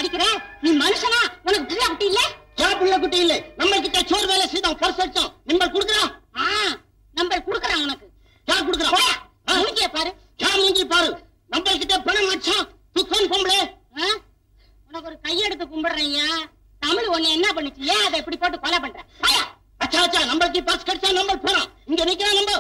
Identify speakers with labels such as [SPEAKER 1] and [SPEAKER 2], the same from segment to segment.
[SPEAKER 1] நடிக்கிற? நீ மனுஷனா? உனக்கு புள்ள குட்டி இல்ல? புள்ள குட்டி இல்ல. நம்ம கிட்ட சோறு வேலை செய்தோம், பர்ஸ் அடிச்சோம். நம்பர் குடுக்குறான். நம்பர் குடுக்குறான் உனக்கு. யார் குடுக்குறான்? மூஞ்சிய பாரு. யார் மூஞ்சி பாரு? நம்பர் கிட்ட பணம் வச்சான். துக்கன் பொம்பளை. உனக்கு ஒரு கையெடுத்து கும்பிடுறேன்யா. தமிழ் ஒண்ணு என்ன பண்ணுச்சு? ஏன் அதை இப்படி போட்டு கொலை பண்ற? அச்சா அச்சா, நம்பருக்கு பர்ஸ் கிடைச்சா நம்பர் போறான். இங்க நிக்கிறான் நம்பர்.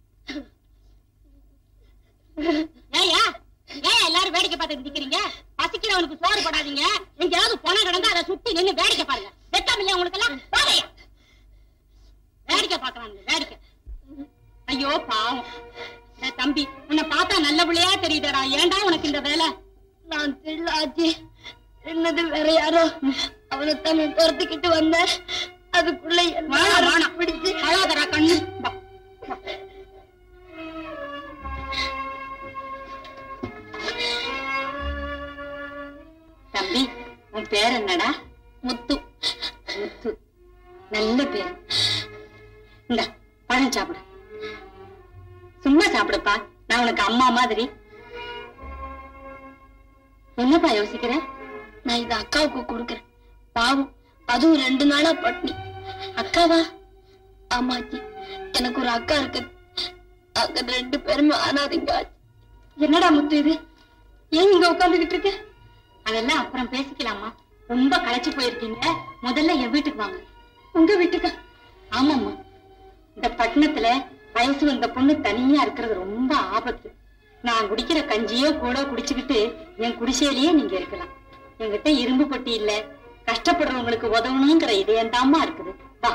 [SPEAKER 1] ஏயா ஏன் எல்லாரும் வேடிக்கை பார்த்து நிக்கிறீங்க? பசிக்கிறவனுக்கு சோறு போடாதீங்க. எங்கேயாவது பணம் கிடந்தா அதை சுத்தி நின்று வேடிக்கை பாருங்க. வெட்கம் இல்லையா உங்களுக்கு எல்லாம்? வேடிக்கை பாக்குறாங்க, வேடிக்கை. ஐயோ பாவம் தம்பி, உன்னை பார்த்தா நல்ல பிள்ளையா தெரியுதடா. ஏண்டா உனக்கு இந்த வேலை?
[SPEAKER 2] நான் திருளாச்சி என்னது வேற யாரோ அவனைத்தான் துரத்துக்கிட்டு வந்தேன். அதுக்குள்ள
[SPEAKER 1] பிடிச்சு அழாதரா கண்ணு. தம்பி, உன் பேர் என்னடா? முத்து. முத்து, நல்ல பேர். இந்த பழம் சாப்பிடு. சும்மா சாப்பிடுப்பா, நான் உனக்கு அம்மா மாதிரி. என்னப்பா யோசிக்கிற?
[SPEAKER 2] நான் இத அக்காவுக்கு கொடுக்கறேன். பாவம், அதுவும் 2 நாளா பட்னி.
[SPEAKER 1] அக்காவா?
[SPEAKER 2] ஆமாச்சி, எனக்கு ஒரு அக்கா இருக்கு. அங்க 2 பேருமே அனாதைங்க.
[SPEAKER 1] என்னடா முத்து இது? ஏன் இங்க உட்காந்துக்கிட்டு இருக்க? அதெல்லாம் அப்புறம் பேசிக்கலாமா. ரொம்ப களைச்சு போயிருக்கீங்க. முதல்ல என் வீட்டுக்கு வாங்க. உங்க வீட்டுக்கு? ஆமாம்மா, இந்த பட்டணத்துல வயசு வந்த பொண்ணு தனியா இருக்கிறது ரொம்ப ஆபத்து. நான் குடிக்கிற கஞ்சியோ கூட குடிச்சுக்கிட்டு என் குடிசையிலேயே நீங்க இருக்கலாம். என்கிட்ட இரும்பு பட்டி இல்ல. கஷ்டப்படுறவங்களுக்கு உதவணுங்கிற இதயம் தாமா இருக்குது. வா.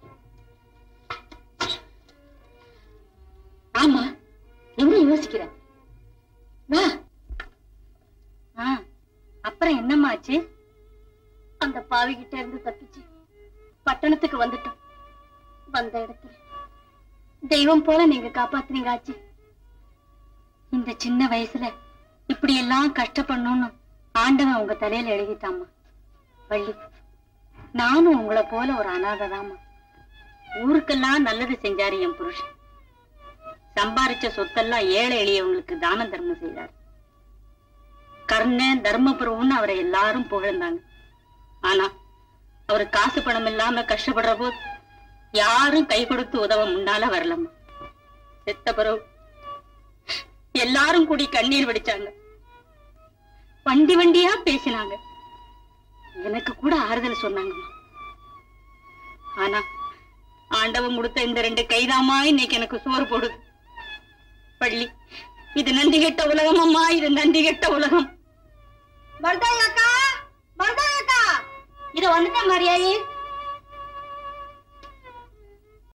[SPEAKER 1] ஆமா, என்ன யோசிக்கிற? வா. அப்புறம் என்னம்மா ஆச்சு?
[SPEAKER 2] அந்த பாவிகிட்ட இருந்து தப்பிச்சு பட்டணத்துக்கு வந்துட்டோம். வந்த இடத்துல தெய்வம் போல நீங்க காப்பாத்துறீங்க ஆச்சு.
[SPEAKER 1] இந்த சின்ன வயசுல இப்படி எல்லாம் கஷ்டப்படணும்னு ஆண்டவன் உங்க தலையில எழுதிட்டாமா. வள்ளி, நானும் உங்களை போல ஒரு அனாதைதாமா. ஊருக்கெல்லாம் நல்லது செஞ்சாரு என் புருஷன். சம்பாரிச்ச சொத்தெல்லாம் ஏழை எளியவங்களுக்கு தான தர்மம் செய்தார். கர்ணன் தர்மபுரம்னு அவரை எல்லாரும் புகழ்ந்தாங்க. ஆனா அவரு காசு பணம் இல்லாம கஷ்டப்படுற போது யாரும் கை கொடுத்து உதவ முன்னால வரலம்மா. செத்த பிறகு எல்லாரும் கூடி கண்ணீர் வடிச்சாங்க. வண்டி வண்டியா பேசினாங்க. எனக்கு கூட ஆறுதல் சொன்னாங்கம்மா. ஆனா ஆண்டவன் கொடுத்த இந்த 2 கைதாமா இன்னைக்கு எனக்கு சோறு போடுது. பள்ளி, இது நன்றி கெட்ட உலகம் அம்மா, இது நன்றி கெட்ட உலகம்.
[SPEAKER 2] மருதாயக்கா, மருதாயக்கா,
[SPEAKER 1] இது வந்துட்டேன் மரியாதை.